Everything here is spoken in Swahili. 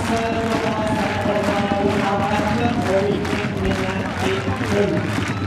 เชิญรอสัตว์รอเรากันเรื่องโควิดเป็นงานอีกหนึ่ง